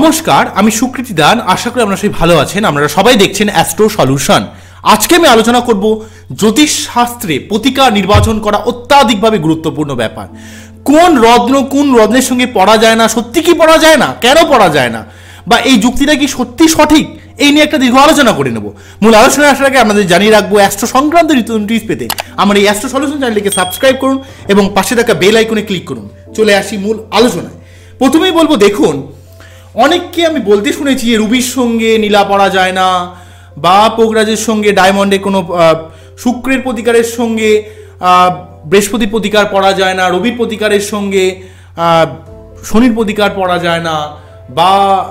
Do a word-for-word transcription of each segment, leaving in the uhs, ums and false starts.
নমস্কার, আমি সুকৃতি দান। আশা করি আপনারা সবাই ভালো আছেন। আপনারা সবাই দেখছেন অ্যাস্ট্রো সলিউশন। আজকে আমি আলোচনা করব জ্যোতিষ শাস্ত্রে প্রতিকার নির্বাচন করা অত্যাধিকভাবে গুরুত্বপূর্ণ ব্যাপার। কোন রত্ন কোন রত্নের সঙ্গে পড়া যায় না, সত্যি কি পড়া যায় না, কেন পড়া যায় না, বা এই যুক্তিটা কি সত্যি সঠিক, এই নিয়ে একটা দীর্ঘ আলোচনা করে নেব। মূল আলোচনায় আসার আগে আপনাদের জানিয়ে রাখবো, অ্যাস্ট্রো সংক্রান্ত টিপস পেতে আমার এই অ্যাস্ট্রো সলিউশন চ্যানেলটিকে সাবস্ক্রাইব করুন এবং পাশে থাকা বেল আইকনে ক্লিক করুন। চলে আসি মূল আলোচনায়। প্রথমেই বলবো, দেখুন, অনেককে আমি বলতে শুনেছি যে রুবির সঙ্গে নীলা পড়া যায় না, বা পোগরাজের সঙ্গে ডায়মন্ডের কোনো শুক্রের প্রতিকারের সঙ্গে বৃহস্পতির প্রতিকার পড়া যায় না, রবির প্রতিকারের সঙ্গে শনির প্রতিকার পড়া যায় না, বা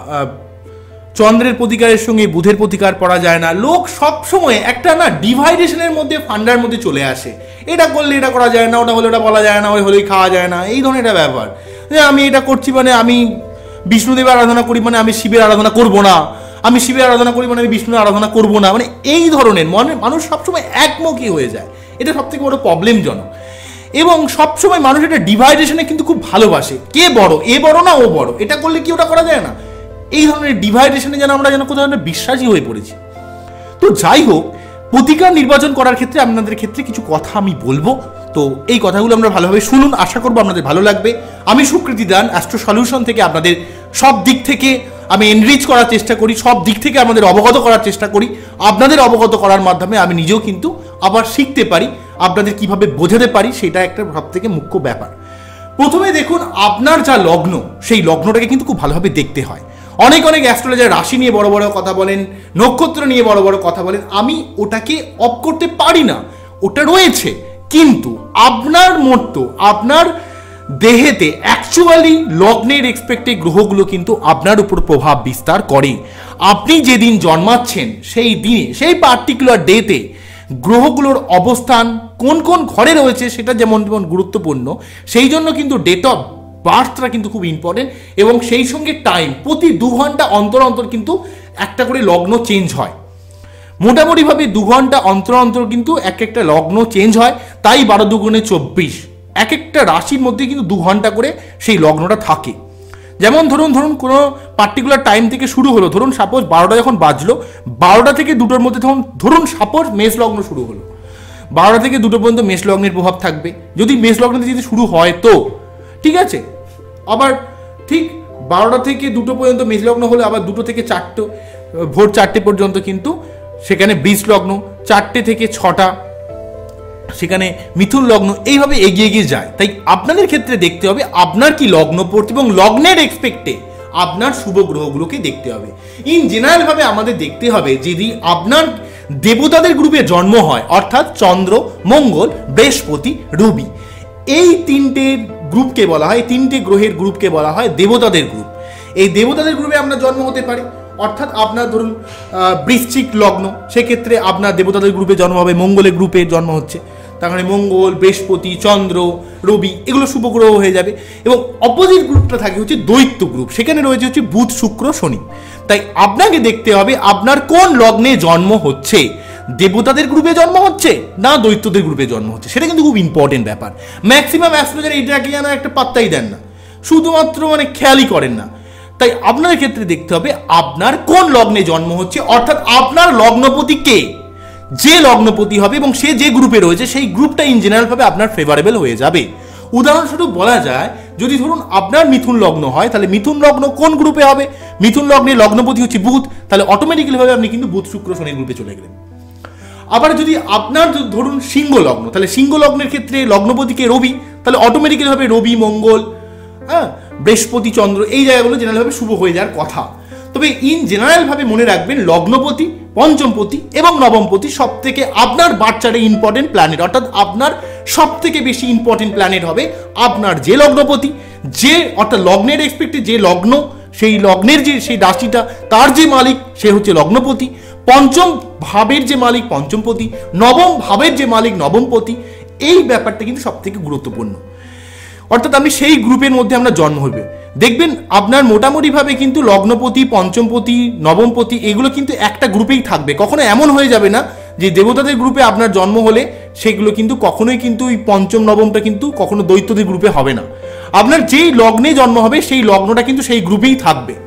চন্দ্রের প্রতিকারের সঙ্গে বুধের প্রতিকার পড়া যায় না। লোক সবসময় একটা না ডিভাইডেশনের মধ্যে ফান্ডার মধ্যে চলে আসে। এটা করলে এটা করা যায় না, ওটা হলে ওটা বলা যায় না, ওই হলেই খাওয়া যায় না, এই ধরনের একটা ব্যাপার। যে আমি এটা করছি মানে আমি বিষ্ণুদেবের আরাধনা করি মানে আমি শিবের আরাধনা করব না, আমি শিবের আরাধনা করি মানে আমি বিষ্ণুর আরাধনা করব না, মানে এই ধরনের মনে মানুষ সবসময় একমুখী হয়ে যায়। এটা সব থেকে বড় প্রবলেমজনক। এবং সবসময় মানুষ এটা ডিভাইডেশনে কিন্তু খুব ভালোবাসে, কে বড়, এ বড় না ও বড়, এটা করলে কি ওটা করা যায় না, এই ধরনের ডিভাইডেশনে যেন আমরা যেন কোথাও বিশ্বাসী হয়ে পড়েছি। তো যাই হোক, প্রতিকার নির্বাচন করার ক্ষেত্রে আপনাদের ক্ষেত্রে কিছু কথা আমি বলবো। তো এই কথাগুলো আমরা ভালোভাবে শুনুন, আশা করবো আপনাদের ভালো লাগবে। আমি সুকৃতি দান, অ্যাস্ট্রো সলিউশন থেকে আপনাদের সব দিক থেকে আমি এনরিচ করার চেষ্টা করি, সব দিক থেকে আমাদের অবগত করার চেষ্টা করি। আপনাদের অবগত করার মাধ্যমে আমি নিজেও কিন্তু আবার শিখতে পারি, আপনাদের কিভাবে বোঝাতে পারি, সেটা একটা সব থেকে মুখ্য ব্যাপার। প্রথমে দেখুন, আপনার যা লগ্ন, সেই লগ্নটাকে কিন্তু খুব ভালোভাবে দেখতে হয়। অনেক অনেক অ্যাস্ট্রোলজার রাশি নিয়ে বড় বড় কথা বলেন, নক্ষত্র নিয়ে বড় বড় কথা বলেন, আমি ওটাকে অফ করতে পারি না, ওটা রয়েছে। কিন্তু আপনার মতো আপনার দেহেতে অ্যাকচুয়ালি লগ্নের এক্সপেক্টে গ্রহগুলো কিন্তু আপনার উপর প্রভাব বিস্তার করে। আপনি যেদিন জন্মাচ্ছেন সেই দিনে, সেই পার্টিকুলার ডেতে গ্রহগুলোর অবস্থান কোন কোন ঘরে রয়েছে সেটা যেমন যেমন গুরুত্বপূর্ণ, সেই জন্য কিন্তু ডেট অফ বার্থটা কিন্তু খুব ইম্পর্টেন্ট। এবং সেই সঙ্গে টাইম, প্রতি দু ঘন্টা অন্তর অন্তর কিন্তু একটা করে লগ্ন চেঞ্জ হয়। মোটামুটিভাবে দু ঘন্টা অন্তর অন্তর কিন্তু এক একটা লগ্ন চেঞ্জ হয়। তাই বারো দুগুণে চব্বিশ, এক একটা রাশির মধ্যে কিন্তু দু ঘন্টা করে সেই লগ্নটা থাকে। যেমন ধরুন ধরুন কোনো পার্টিকুলার টাইম থেকে শুরু হলো, ধরুন সাপোজ বারোটা যখন বাজলো, বারোটা থেকে দুটোর মধ্যে তখন ধরুন সাপোজ মেষ লগ্ন শুরু হলো, বারোটা থেকে দুটো পর্যন্ত মেষ লগ্নের প্রভাব থাকবে। যদি মেষ লগ্ন থেকে যদি শুরু হয় তো ঠিক আছে, আবার ঠিক বারোটা থেকে দুটো পর্যন্ত মেষ লগ্ন হলে আবার দুটো থেকে চারটে ভোর চারটে পর্যন্ত কিন্তু সেখানে বৃষ লগ্ন, চারটে থেকে ছটা সেখানে মিথুন লগ্ন, এইভাবে এগিয়ে এগিয়ে যায়। তাই আপনাদের ক্ষেত্রে দেখতে হবে আপনার কি লগ্ন পড়ছে এবং লগ্নের এক্সপেক্টে আপনার শুভ গ্রহগুলোকে দেখতে হবে। ইন জেনারেল ভাবে আমাদের দেখতে হবে, যদি আপনার দেবতাদের গ্রুপে জন্ম হয়, অর্থাৎ চন্দ্র, মঙ্গল, বৃহস্পতি, রবি, এই তিনটে গ্রুপকে বলা হয়, তিনটে গ্রহের গ্রুপকে বলা হয় দেবতাদের গ্রুপ। এই দেবতাদের গ্রুপে আপনার জন্ম হতে পারে, অর্থাৎ আপনার ধরুন বৃশ্চিক লগ্ন, সেক্ষেত্রে আপনার দেবতাদের গ্রুপে জন্ম হবে, মঙ্গলের গ্রুপে জন্ম হচ্ছে, তার মানে মঙ্গল, বৃহস্পতি, চন্দ্র, রবি এগুলো শুভ গ্রহ হয়ে যাবে। এবং অপোজিট গ্রুপটা থাকে হচ্ছে দৈত্য গ্রুপ, সেখানে রয়েছে হচ্ছে বুধ, শুক্র, শনি। তাই আপনাকে দেখতে হবে আপনার কোন লগ্নে জন্ম হচ্ছে, দেবতাদের গ্রুপে জন্ম হচ্ছে না দৈত্যদের গ্রুপে জন্ম হচ্ছে, সেটা কিন্তু খুব ইম্পর্টেন্ট ব্যাপার। ম্যাক্সিমাম অ্যাস্ট্রোলজার এইটাকে যেন একটা পাত্তাই দেন না, শুধুমাত্র মানে খেয়ালই করেন না। তাই আপনার ক্ষেত্রে দেখতে হবে আপনার কোন লগ্নে জন্ম হচ্ছে, অর্থাৎ আপনার লগ্নপতি কে, যে লগ্নপতি হবে এবং সে যে গ্রুপে রয়েছে সেই গ্রুপটা ইন জেনারেল ভাবে আপনার ফেভারেবল হয়ে যাবে। উদাহরণস্বরূপ বলা যায়, যদি ধরুন আপনার মিথুন লগ্ন হয়, তাহলে মিথুন লগ্ন কোন গ্রুপে হবে, মিথুন লগ্নে লগ্নপতি হচ্ছে বুধ, তাহলে অটোমেটিক্যালি ভাবে আপনি কিন্তু বুধ, শুক্র, শনির গ্রুপে চলে গেলেন। আবার যদি আপনার ধরুন সিংহ লগ্ন, তাহলে সিংহ লগ্নের ক্ষেত্রে লগ্নপতিকে রবি, তাহলে অটোমেটিক্যালি ভাবে রবি, মঙ্গল, হ্যাঁ, বৃহস্পতি, চন্দ্র, এই জায়গাগুলো জেনারেল ভাবে শুভ হয়ে যাওয়ার কথা। তবে ইন জেনারেল ভাবে মনে রাখবেন, লগ্নপতি, পঞ্চমপতি এবং নবমপতি সব থেকে আপনার বাচ্চারে ইম্পর্টেন্ট প্ল্যানেট, অর্থাৎ আপনার সব থেকে বেশি ইম্পর্টেন্ট প্ল্যানেট হবে আপনার যে লগ্নপতি, যে অর্থাৎ লগ্নের এক্সপেক্টে যে লগ্ন, সেই লগ্নের যে সেই রাশিটা তার যে মালিক সে হচ্ছে লগ্নপতি, পঞ্চম ভাবের যে মালিক পঞ্চমপতি, নবম ভাবের যে মালিক নবমপতি। এই ব্যাপারটা কিন্তু সব থেকে গুরুত্বপূর্ণ, অর্থাৎ আপনি সেই গ্রুপের মধ্যে আমরা জন্ম হবে। দেখবেন আপনার মোটামুটিভাবে কিন্তু লগ্নপতি, পঞ্চমপতি, নবমপতি এগুলো কিন্তু একটা গ্রুপেই থাকবে। কখনো এমন হয়ে যাবে না যে দেবতাদের গ্রুপে আপনার জন্ম হলে সেগুলো কিন্তু কখনোই কিন্তু এই পঞ্চম নবমটা কিন্তু কখনো দৈত্যদের গ্রুপে হবে না। আপনার যেই লগ্নে জন্ম হবে সেই লগ্নটা কিন্তু সেই গ্রুপেই থাকবে।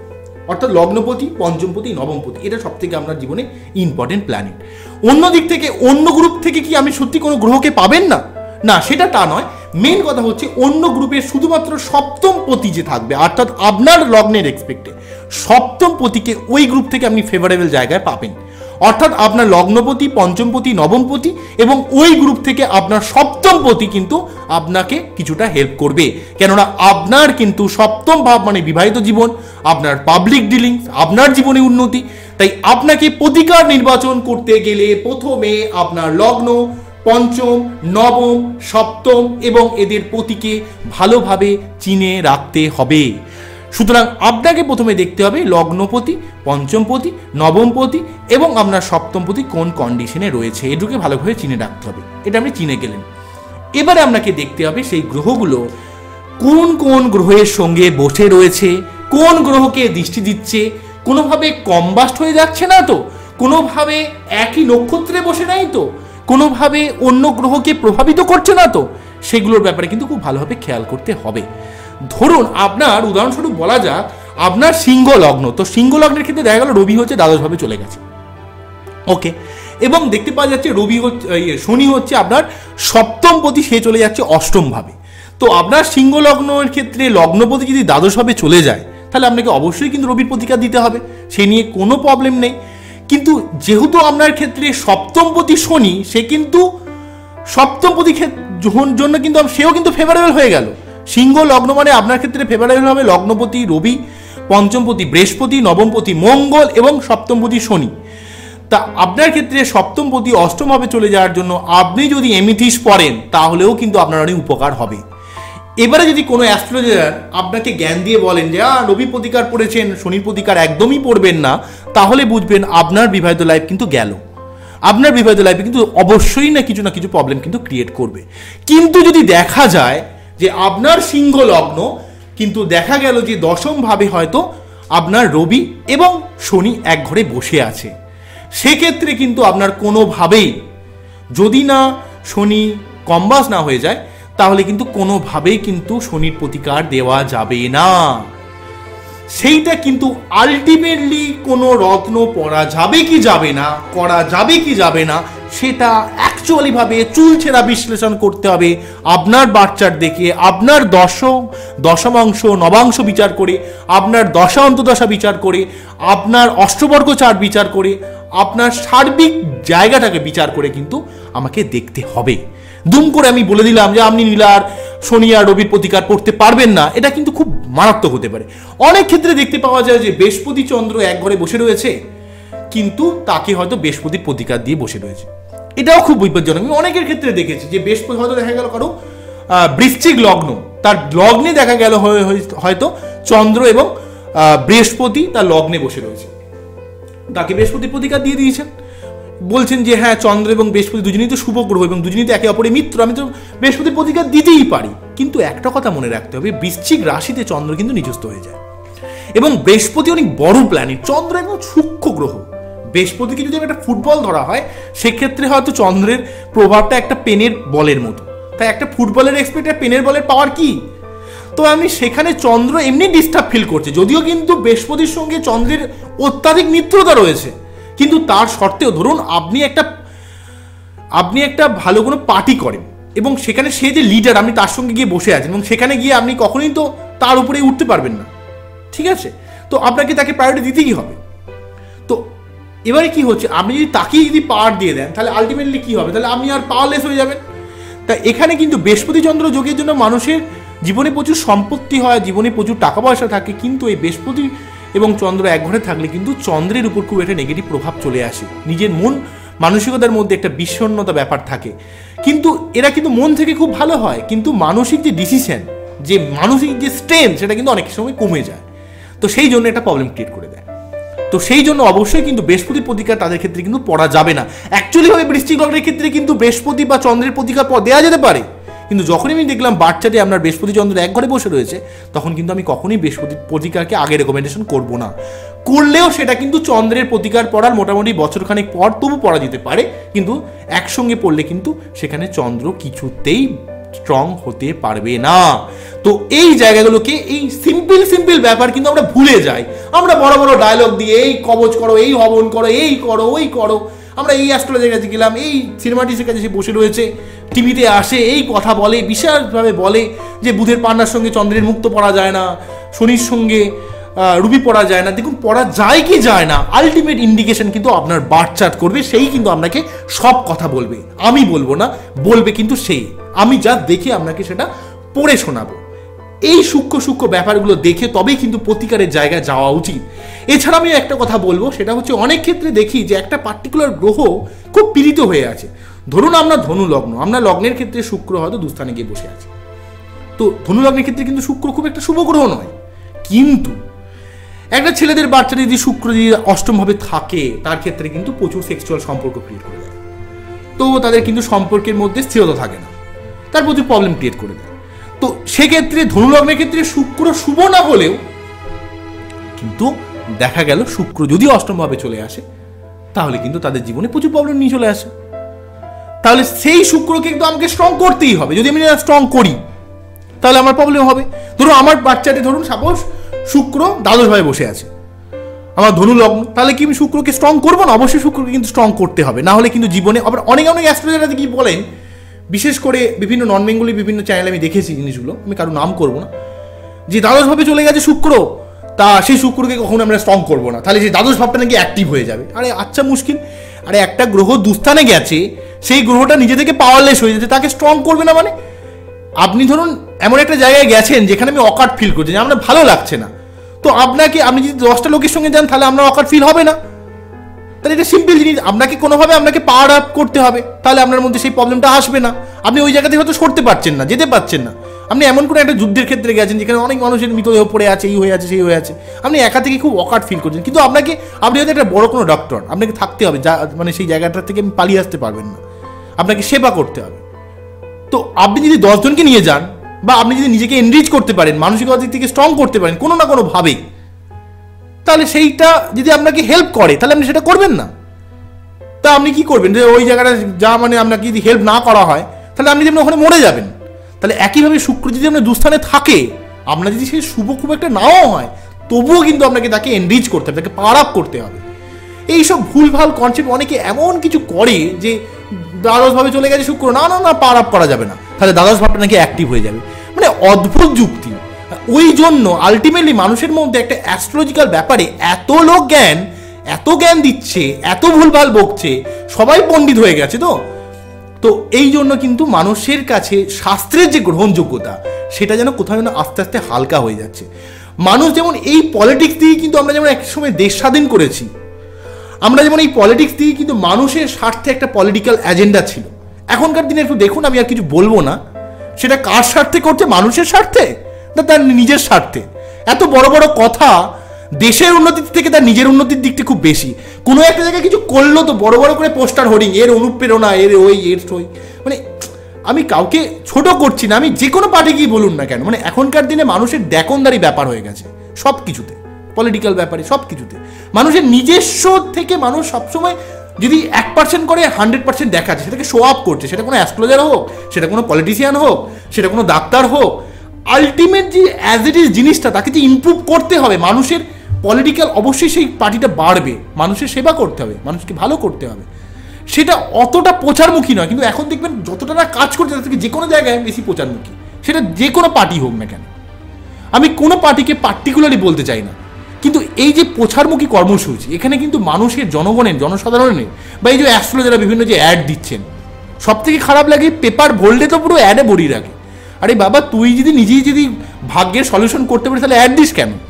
অর্থাৎ লগ্নপতি, পঞ্চমপতি, নবমপতি, এটা সব থেকে আপনার জীবনে ইম্পর্টেন্ট প্ল্যানেট। অন্য দিক থেকে অন্য গ্রুপ থেকে কি আমি সত্যি কোনো গ্রহকে পাবেন না? না, সেটা তা নয়। মেন কথা হচ্ছে অন্য গ্রুপের শুধুমাত্র সপ্তম পতি যে থাকবে, অর্থাৎ আপনার লগ্নের এক্সপেক্টে সপ্তম পতিকে ওই গ্রুপ থেকে আপনি ফেভারেবল জায়গায় পাবেন। অর্থাৎ আপনার লগ্নপতি, পঞ্চমপতি, নবমপতি এবং ওই গ্রুপ থেকে আপনার সপ্তম পতি কিন্তু আপনাকে কিছুটা হেল্প করবে। কেননা আপনার কিন্তু সপ্তম ভাব মানে বিবাহিত জীবন, আপনার পাবলিক ডিলিংস, আপনার জীবনে উন্নতি। তাই আপনাকে প্রতিকার নির্বাচন করতে গেলে প্রথমে আপনার লগ্ন, পঞ্চম, নবম, সপ্তম এবং এদের পতিকে ভালোভাবে চিনে রাখতে হবে। সুতরাং আপনাকে প্রথমে দেখতে হবে লগ্নপতি, পঞ্চমপতি, নবমপতি এবং আপনার সপ্তমপতি কোন কন্ডিশনে রয়েছে, এটুকে ভালোভাবে চিনে রাখতে হবে। এটা আপনি চিনে গেলেন। এবারে আপনাকে দেখতে হবে সেই গ্রহগুলো কোন কোন গ্রহের সঙ্গে বসে রয়েছে, কোন গ্রহকে দৃষ্টি দিচ্ছে, কোনোভাবে কম্বাস্ট হয়ে যাচ্ছে না তো, কোনোভাবে একই নক্ষত্রে বসে নাই তো, কোনোভাবে অন্য গ্রহকে প্রভাবিত করছে না তো, সেগুলোর ব্যাপারে কিন্তু খুব ভালোভাবে খেয়াল করতে হবে। ধরুন আপনার উদাহরণস্বরূপ বলা যাক আপনার সিংহ লগ্ন, তো সিংহ লগ্নের ক্ষেত্রে দেখা গেল রবি হচ্ছে দ্বাদশভাবে চলে গেছে, ওকে, এবং দেখতে পাওয়া যাচ্ছে রবি হচ্ছে শনি হচ্ছে আপনার সপ্তম পতি, সে চলে যাচ্ছে অষ্টম ভাবে। তো আপনার সিংহ লগ্নের ক্ষেত্রে লগ্নপতি যদি দ্বাদশভাবে চলে যায় তাহলে আপনাকে অবশ্যই কিন্তু রবির প্রতিকার দিতে হবে, সে নিয়ে কোনো প্রবলেম নেই। কিন্তু যেহেতু আপনার ক্ষেত্রে সপ্তমপতি শনি, সে কিন্তু সপ্তমপতি জন্য কিন্তু সেও কিন্তু ফেভারেবল হয়ে গেল। সিংহ লগ্ন মানে আপনার ক্ষেত্রে ফেভারেবল হবে লগ্নপতি রবি, পঞ্চমপতি বৃহস্পতি, নবমপতি মঙ্গল এবং সপ্তমপতি শনি। তা আপনার ক্ষেত্রে সপ্তমপতি অষ্টমভাবে চলে যাওয়ার জন্য আপনি যদি এমিথিস পড়েন তাহলেও কিন্তু আপনার অনেক উপকার হবে। এবারে যদি কোনো অ্যাস্ট্রোলজার আপনাকে জ্ঞান দিয়ে বলেন যে আ রবি প্রতিকার পড়েছেন, শনির প্রতিকার একদমই পড়বেন না, তাহলে বুঝবেন আপনার বিবাহিত লাইফ কিন্তু গেল, আপনার বিবাহিত লাইফে কিন্তু অবশ্যই না কিছু না কিছু প্রবলেম কিন্তু ক্রিয়েট করবে। কিন্তু যদি দেখা যায় যে আপনার সিংহ লগ্ন কিন্তু দেখা গেল যে দশম ভাবে হয়তো আপনার রবি এবং শনি এক ঘরে বসে আছে, সেক্ষেত্রে কিন্তু আপনার কোনোভাবেই যদি না শনি কম্বাস না হয়ে যায় তাহলে কিন্তু কোনোভাবেই কিন্তু শনির প্রতিকার দেওয়া যাবে না। সেইটা কিন্তু আলটিমেটলি কোনো রত্ন পড়া যাবে কি যাবে না, করা যাবে কি যাবে না, সেটা অ্যাকচুয়ালি ভাবে চুলছেরা বিশ্লেষণ করতে হবে আপনার বাচ্চার দেখে, আপনার দশম দশমাংশ নবাংশ বিচার করে, আপনার দশা অন্তদশা বিচার করে, আপনার অষ্টবর্গ চার্ট বিচার করে, আপনার সার্বিক জায়গাটাকে বিচার করে কিন্তু আমাকে দেখতে হবে। দুম করে আমি বলে দিলাম যে আপনি নীলার শনি আর রবির প্রতিকার করতে পারবেন না, এটা কিন্তু খুব মারাত্মক হতে পারে। অনেক ক্ষেত্রে দেখতে পাওয়া যায় যে বৃহস্পতি চন্দ্র এক ঘরে বসে রয়েছে কিন্তু তাকে হয়তো বৃহস্পতির প্রতিকার দিয়ে বসে রয়েছে, এটাও খুব বিপজ্জনক। আমি অনেকের ক্ষেত্রে দেখেছি যে বৃহস্পতি হয়তো দেখা গেল কারো বৃশ্চিক লগ্ন, তার লগ্নে দেখা গেল হয়তো চন্দ্র এবং বৃহস্পতি তার লগ্নে বসে রয়েছে, তাকে বৃহস্পতির প্রতিকার দিয়ে দিয়েছেন, বলছেন যে হ্যাঁ চন্দ্র এবং বৃহস্পতি দুজনেই তো শুভ গ্রহ এবং দুজনেই তো একে অপরের মিত্র, আমি তো বৃহস্পতির প্রতিকার দিতেই পারি। কিন্তু একটা কথা মনে রাখতে হবে, বৃশ্চিক রাশিতে চন্দ্র কিন্তু নিচস্থ হয়ে যায় এবং বৃহস্পতি অনেক বড় প্ল্যানেট, চন্দ্র একদম সূক্ষ্ম গ্রহ। বৃহস্পতিকে যদি একটা ফুটবল ধরা হয় সেক্ষেত্রে হয়তো চন্দ্রের প্রভাবটা একটা পেনের বলের মতো, তাই একটা ফুটবলের এক্সপেক্ট পেনের বলের পাওয়ার কি, তো আমি সেখানে চন্দ্র এমনি ডিস্টার্ব ফিল করছে, যদিও কিন্তু বৃহস্পতির সঙ্গে চন্দ্রের অত্যাধিক মিত্রতা রয়েছে, কিন্তু তার সত্ত্বেও ধরুন আপনি একটা আপনি একটা ভালো কোনো পার্টি করেন এবং সেখানে সে যে লিডার, আপনি তার সঙ্গে গিয়ে বসে আছেন এবং সেখানে গিয়ে আপনি কখনোই তো তার উপরেই উঠতে পারবেন না, ঠিক আছে, তো আপনাকে তাকে প্রায়োরিটি দিতেই হবে। তো এবারে কি হচ্ছে, আপনি যদি তাকেই যদি পাওয়ার দিয়ে দেন তাহলে আলটিমেটলি কি হবে, তাহলে আপনি আর পাওয়ারলেস হয়ে যাবেন। তা এখানে কিন্তু বৃহস্পতি চন্দ্র যোগের জন্য মানুষের জীবনে প্রচুর সম্পত্তি হয়, জীবনে প্রচুর টাকা পয়সা থাকে, কিন্তু এই বৃহস্পতি এবং চন্দ্র এক ঘরে থাকলে কিন্তু চন্দ্রের উপর খুব একটা নেগেটিভ প্রভাব চলে আসে, নিজের মন মানসিকতার মধ্যে একটা বিষণ্ণতা ব্যাপার থাকে। কিন্তু এরা কিন্তু মন থেকে খুব ভালো হয়, কিন্তু মানসিক যে ডিসিশন, যে মানসিক যে স্ট্রেংথ, সেটা কিন্তু অনেক সময় কমে যায়, তো সেই জন্য একটা প্রবলেম ক্রিয়েট করে দেয়। তো সেই জন্য অবশ্যই কিন্তু বৃহস্পতির প্রতিকার তাদের ক্ষেত্রে কিন্তু পড়া যাবে না। অ্যাকচুয়ালি ভাবে বৃশ্চিক লগ্নের ক্ষেত্রে কিন্তু বৃহস্পতি বা চন্দ্রের প্রতিকার দেওয়া যেতে পারে, কিন্তু যখনই আমি দেখলাম বাচ্চাটি আপনার বৃহস্পতি চন্দ্র এক ঘরে বসে রয়েছে তখন কিন্তু আমি কখনোই বৃহস্পতির প্রতিকারকে আগে রেকমেন্ডেশন করব না। করলেও সেটা কিন্তু চন্দ্রের প্রতিকার পড়ার মোটামুটি বছরখানেক পর তবু পড়া যেতে পারে, কিন্তু একসঙ্গে পড়লে কিন্তু সেখানে চন্দ্র কিছুতেই স্ট্রং হতে পারবে না। তো এই জায়গাগুলোকে, এই সিম্পল সিম্পল ব্যাপার কিন্তু আমরা ভুলে যাই। আমরা বড় বড় ডায়লগ দিয়ে এই কবচ করো, এই হবন করো, এই করো, ওই করো, আমরা এই অ্যাস্ট্রোলজারের কাছে গেলাম, এই সিনেমাটিস্টের কাছে সে বসে রয়েছে, টিভিতে আসে, এই কথা বলে, বিশালভাবে বলে যে বুধের পান্নার সঙ্গে চন্দ্রের মুক্ত পড়া যায় না, শনির সঙ্গে রুবি পড়া যায় না। দেখুন, পড়া যায় কি যায় না, আলটিমেট ইন্ডিকেশন কিন্তু আপনার বার্থ চার্ট করবে, সেই কিন্তু আপনাকে সব কথা বলবে। আমি বলবো না, বলবে কিন্তু সেই। আমি যা দেখে আপনাকে সেটা পড়ে শোনাবো। এই সূক্ষ্ম সূক্ষ্ম ব্যাপারগুলো দেখে তবেই কিন্তু প্রতিকারের জায়গায় যাওয়া উচিত। এছাড়া আমি একটা কথা বলবো, সেটা হচ্ছে অনেক ক্ষেত্রে দেখি যে একটা পার্টিকুলার গ্রহ খুব পীড়িত হয়ে আছে। ধরুন আমরা ধনু লগ্ন, আমরা লগ্নের ক্ষেত্রে শুক্র হয়তো দুস্থানে গিয়ে বসে আছে। তো ধনু লগ্নের ক্ষেত্রে কিন্তু শুক্র খুব একটা শুভ গ্রহ নয়, কিন্তু একটা ছেলেদের বাচ্চারা যদি শুক্র যদি অষ্টমভাবে থাকে, তার ক্ষেত্রে কিন্তু প্রচুর সেক্সুয়াল সম্পর্ক ক্রিয়েট করে দেয়। তো তাদের কিন্তু সম্পর্কের মধ্যে স্থিরতা থাকে না, তার প্রচুর প্রবলেম ক্রিয়েট করে দেয়। তো সেক্ষেত্রে ধনুলগ্নের ক্ষেত্রে শুক্র শুভ না হলেও কিন্তু দেখা গেল শুক্র যদি অষ্টমভাবে চলে আসে, তাহলে কিন্তু তাদের জীবনে প্রচুর প্রবলেম নিয়ে চলে আসে। তাহলে সেই শুক্রকে কিন্তু আমাকে স্ট্রং করতেই হবে। যদি আমি স্ট্রং করি তাহলে আমার প্রবলেম হবে। ধরুন আমার বাচ্চাটি, ধরুন সাপোজ শুক্র দ্বাদশভাবে বসে আছে, আমার ধনু লগ্ন, তাহলে কি আমি শুক্রকে স্ট্রং করবো না? অবশ্যই শুক্রকে কিন্তু স্ট্রং করতে হবে, না হলে কিন্তু জীবনে আবার অনেক অনেক অ্যাস্ট্রোলজাররা কি বলেন, বিশেষ করে বিভিন্ন নন বেঙ্গলি বিভিন্ন চ্যানেলে আমি দেখেছি জিনিসগুলো, আমি কারো নাম করবো না, যে দ্বাদশভাবে চলে গেছে শুক্র, তা সেই শুক্রকে কখনো আমরা স্ট্রং করবো না, তাহলে সেই দ্বাদশ ভাবটা নাকি অ্যাক্টিভ হয়ে যাবে। আরে আচ্ছা মুশকিল, আরে একটা গ্রহ দুস্থানে গেছে, সেই গ্রহটা নিজে থেকে পাওয়ারলেস হয়ে যাচ্ছে, তাকে স্ট্রং করবে না মানে? আপনি ধরুন এমন একটা জায়গায় গেছেন যেখানে আমি অকাট ফিল করছি, যে আমার ভালো লাগছে না, তো আপনাকে, আপনি যদি দশটা লোকের সঙ্গে যান তাহলে আপনার অকাট ফিল হবে না। তাহলে এটা সিম্পল জিনিস, আপনাকে কোনোভাবে আপনাকে পাওয়ার আপ করতে হবে, তাহলে আপনার মধ্যে সেই প্রবলেমটা আসবে না। আপনি ওই জায়গা থেকে হয়তো সরতে পারছেন না, যেতে পারছেন না, আপনি এমন কোনো একটা যুদ্ধের ক্ষেত্রে গেছেন যেখানে অনেক মানুষের মৃতদেহ পড়ে আছে, এই হয়ে আছে, সেই হয়ে আছে, আপনি একা থেকে খুব অকাট ফিল করছেন, কিন্তু আপনাকে, আপনি হয়তো একটা বড় কোনো ডক্টর, আপনাকে থাকতে হবে, যা মানে সেই জায়গাটা থেকে আপনি পালিয়ে আসতে পারবেন না, আপনাকে সেবা করতে হবে। তো আপনি যদি দশজনকে নিয়ে যান, বা আপনি যদি নিজেকে এনরিচ করতে পারেন, মানসিকতা দিক থেকে স্ট্রং করতে পারেন কোনো না কোনোভাবেই, তাহলে সেইটা যদি আপনাকে হেল্প করে, তাহলে আপনি সেটা করবেন না? তা আপনি কি করবেন যে ওই জায়গাটা যা মানে আপনাকে যদি হেল্প না করা হয়, তাহলে আপনি যেমন ওখানে মরে যাবেন। তাহলে একইভাবে শুক্র যদি আপনার দুস্থানে থাকে, আপনার যদি সেই শুভ খুব একটা নাও হয়, তবুও কিন্তু আপনাকে তাকে এনরিচ করতে হবে, তাকে পাওয়ার আপ করতে হবে। এইসব ভুলভাল কনসেপ্ট অনেকে এমন কিছু করে যে দ্বাদশভাবে চলে গেছে শুক্র, না না না পাওয়ার আপ করা যাবে না, তাহলে দ্বাদশ ভাবটা নাকি অ্যাক্টিভ হয়ে যাবে, মানে অদ্ভুত যুক্তি। ওই জন্য আলটিমেটলি মানুষের মধ্যে একটা অ্যাস্ট্রোলজিক্যাল ব্যাপারে এত লোক জ্ঞান, এত জ্ঞান দিচ্ছে, এত ভুলভাল বকছে, সবাই পণ্ডিত হয়ে গেছে। তো তো এই জন্য কিন্তু মানুষের কাছে শাস্ত্রের যে গ্রহণযোগ্যতা, সেটা যেন কোথাও যেন আস্তে আস্তে হালকা হয়ে যাচ্ছে। মানুষ যেমন এই পলিটিক্স দিয়ে কিন্তু আমরা যেমন এক সময় দেশ স্বাধীন করেছি, আমরা যেমন এই পলিটিক্স দিয়ে কিন্তু মানুষের স্বার্থে একটা পলিটিক্যাল এজেন্ডা ছিল। এখনকার দিনে একটু দেখুন, আমি আর কিছু বলবো না, সেটা কার স্বার্থে করছে, মানুষের স্বার্থে না তার নিজের স্বার্থে? এত বড় বড় কথা দেশের উন্নতির থেকে তার নিজের উন্নতির দিকটা খুব বেশি। কোনো একটা জায়গায় কিছু করলো তো বড় বড় করে পোস্টার হোর্ডিং, এর অনুপ্রেরণা, এর ওই এর ওই, মানে আমি কাউকে ছোট করছি না, আমি যে কোনো পার্টি গিয়ে বলুন না কেন, মানে এখনকার দিনে মানুষের দেখনদারি ব্যাপার হয়ে গেছে সব কিছুতে, পলিটিক্যাল ব্যাপারে সব কিছুতে। মানুষের নিজস্ব থেকে মানুষ সবসময় যদি এক পার্সেন্ট করে হান্ড্রেড পার্সেন্ট দেখাচ্ছে, সেটাকে শো আপ করছে, সেটা কোনো অ্যাস্ট্রোলজার হোক, সেটা কোনো পলিটিশিয়ান হোক, সেটা কোনো ডাক্তার হোক, আলটিমেট যে অ্যাজ ইট ইজ জিনিসটা, তাকে যে ইমপ্রুভ করতে হবে। মানুষের পলিটিক্যাল অবশ্যই সেই পার্টিটা বাড়বে, মানুষের সেবা করতে হবে, মানুষকে ভালো করতে হবে, সেটা অতটা প্রচারমুখী নয়। কিন্তু এখন দেখবেন যতটা না কাজ করছে তার থেকে যে কোনো জায়গায় বেশি প্রচারমুখী, সেটা যে কোনো পার্টি হোক না কেন। আমি কোনো পার্টিকে পার্টিকুলারলি বলতে চাই না, কিন্তু এই যে প্রচারমুখী কর্মসূচি, এখানে কিন্তু মানুষের, জনগণের, জনসাধারণের, বা এই যে অ্যাস্ট্রোলজাররা বিভিন্ন যে অ্যাড দিচ্ছেন, সব থেকে খারাপ লাগে পেপার ভরলে তো পুরো অ্যাডে ভরিয়ে রাখে। আরে বাবা, তুই যদি নিজেই যদি ভাগ্যের সলিউশন করতে পারিস, তাহলে অ্যাড দিস কেন?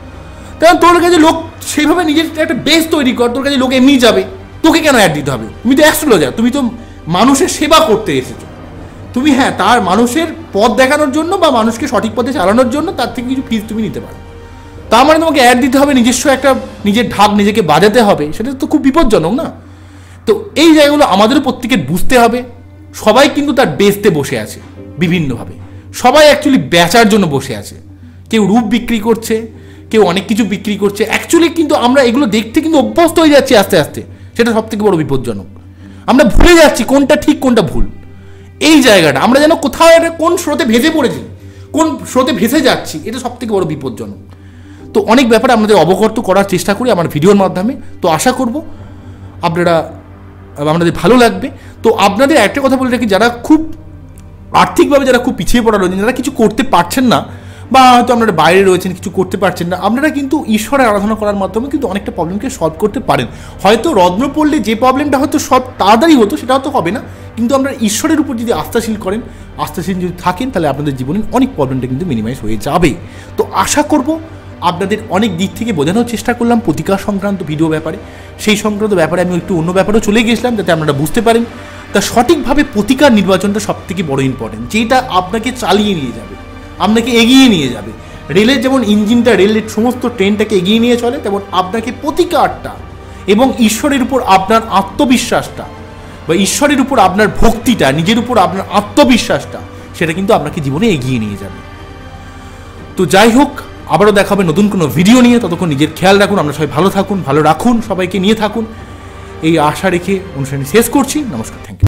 কারণ তোর কাছে লোক সেইভাবে নিজের একটা বেস তৈরি কর, তোর কাছে লোক এমনি যাবে, তোকে কেন অ্যাড দিতে হবে? তুমি তো অ্যাস্ট্রোলজার, তুমি তো মানুষের সেবা করতে এসেছো, তুমি হ্যাঁ তার মানুষের পথ দেখানোর জন্য বা মানুষকে সঠিক পথে চালানোর জন্য তার থেকে কিছু ফিজ তুমি নিতে পারো। তা মানে তোমাকে অ্যাড দিতে হবে, নিজস্ব একটা নিজের ঢাক নিজেকে বাজাতে হবে, সেটা তো খুব বিপজ্জনক না? তো এই জায়গাগুলো আমাদেরও প্রত্যেকের বুঝতে হবে। সবাই কিন্তু তার বেসতে বসে আছে বিভিন্নভাবে, সবাই অ্যাকচুয়ালি বেচার জন্য বসে আছে। কেউ রূপ বিক্রি করছে, কেউ অনেক কিছু বিক্রি করছে। অ্যাকচুয়ালি কিন্তু আমরা এগুলো দেখতে কিন্তু অভ্যস্ত হয়ে যাচ্ছি আস্তে আস্তে, সেটা সব থেকে বড় বিপজ্জনক। আমরা ভুলে যাচ্ছি কোনটা ঠিক কোনটা ভুল। এই জায়গাটা আমরা যেন কোথাও একটা কোন স্রোতে ভেসে পড়েছি, কোন স্রোতে ভেসে যাচ্ছি, এটা সব থেকে বড় বিপজ্জনক। তো অনেক ব্যাপারে আমাদের অবগত করার চেষ্টা করি আমার ভিডিওর মাধ্যমে। তো আশা করব আপনারা আপনাদের ভালো লাগবে। তো আপনাদের একটা কথা বলে রাখি, যারা খুব আর্থিকভাবে যারা খুব পিছিয়ে পড়া রয়েছেন, যারা কিছু করতে পারছেন না, বা হয়তো আপনারা বাইরে রয়েছেন কিছু করতে পারছেন না, আপনারা কিন্তু ঈশ্বরের আরাধনা করার মাধ্যমে কিন্তু অনেকটা প্রবলেমকে সলভ করতে পারেন। হয়তো রত্ন পড়লে যে প্রবলেমটা হয়তো সব তাড়াতাড়ি হতো সেটা হয়তো হবে না, কিন্তু আপনারা ঈশ্বরের উপর যদি আস্থাশীল করেন, আস্থাশীল যদি থাকেন, তাহলে আপনাদের জীবনের অনেক প্রবলেমটা কিন্তু মিনিমাইজ হয়ে যাবে। তো আশা করব আপনাদের অনেক দিক থেকে বোঝানোর চেষ্টা করলাম প্রতিকার সংক্রান্ত ভিডিও ব্যাপারে। সেই সংক্রান্ত ব্যাপারে আমি একটু অন্য ব্যাপারেও চলে গেছিলাম যাতে আপনারা বুঝতে পারেন। তা সঠিকভাবে প্রতিকার নির্বাচনটা সব থেকে বড় ইম্পর্টেন্ট, যেটা আপনাকে চালিয়ে নিয়ে যাবে, আপনাকে এগিয়ে নিয়ে যাবে। রেলের যেমন ইঞ্জিনটা রেলের সমস্ত ট্রেনটাকে এগিয়ে নিয়ে চলে, তেমন আপনাকে প্রতিকারটা এবং ঈশ্বরের উপর আপনার আত্মবিশ্বাসটা বা ঈশ্বরের উপর আপনার ভক্তিটা, নিজের উপর আপনার আত্মবিশ্বাসটা, সেটা কিন্তু আপনাকে জীবনে এগিয়ে নিয়ে যাবে। তো যাই হোক, আবারও দেখা হবে নতুন কোনো ভিডিও নিয়ে। ততক্ষণ নিজের খেয়াল রাখুন, আমরা সবাই ভালো থাকুন, ভালো রাখুন, সবাইকে নিয়ে থাকুন, এই আশা রেখে অনুষ্ঠানটি শেষ করছি। নমস্কার, থ্যাংক ইউ।